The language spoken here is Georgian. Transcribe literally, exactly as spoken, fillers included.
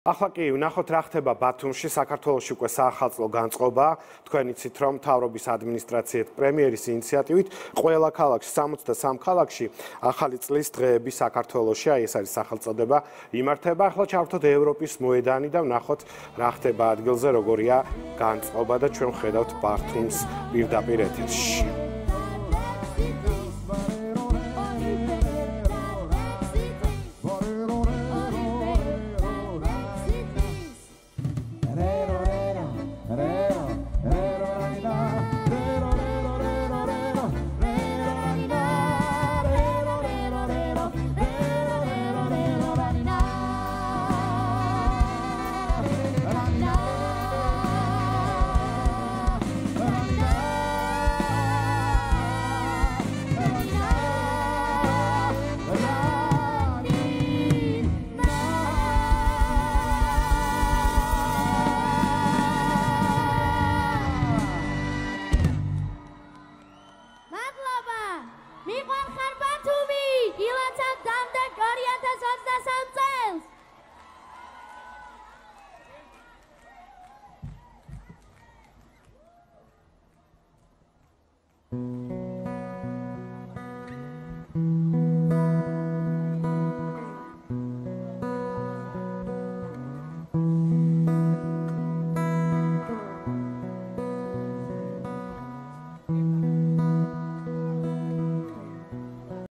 ახლა კი ვნახოთ რა ხდება ბათუმში, საქართველოში უკვე საახალწლო განწყობა. თქვენ იცით, რომ მთავრობის ადმინისტრაციით პრემიერის ინიციატივით ყველა ქალაქში, სამოცდასამ ქალაქში ახალი წლის დღეები საქართველოში, აი ეს არის სახელწოდება, იმართება. ახლა ჩავთოთ ევროპის მოედანი და ვნახოთ რა ხდება ადგილზე, როგორია განწყობა და ჩვენ ხედავთ ბათუმს პირდაპირ ეთერში.